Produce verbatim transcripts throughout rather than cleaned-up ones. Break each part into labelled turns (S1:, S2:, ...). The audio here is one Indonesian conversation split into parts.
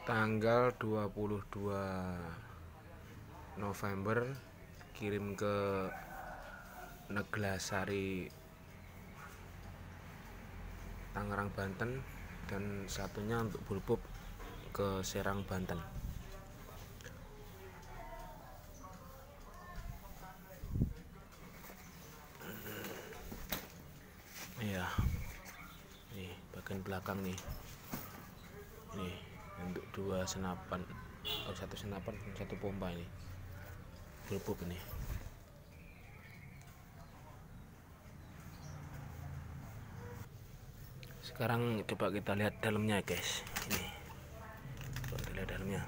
S1: Tanggal dua puluh dua November kirim ke Neglasari Tangerang Banten, dan satunya untuk bulbub ke Serang Banten. Iya, nih bagian belakang nih, nih untuk dua senapan, oh satu senapan satu pompa ini bulbub ini. Sekarang coba kita lihat dalamnya guys, ini coba kita lihat dalamnya.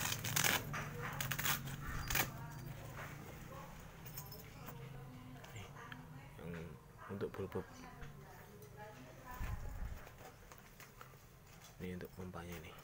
S1: Nih, yang untuk bulbub, ini untuk pompanya ini.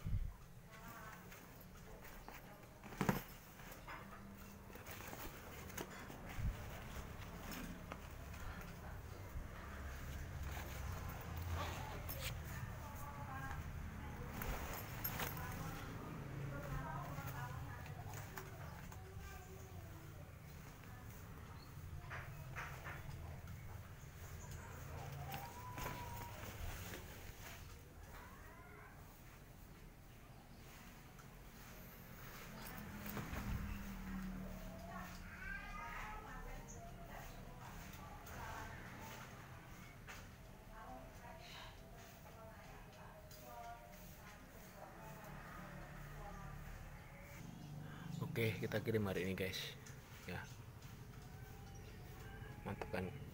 S1: Oke, kita kirim hari ini guys ya, mantap kan.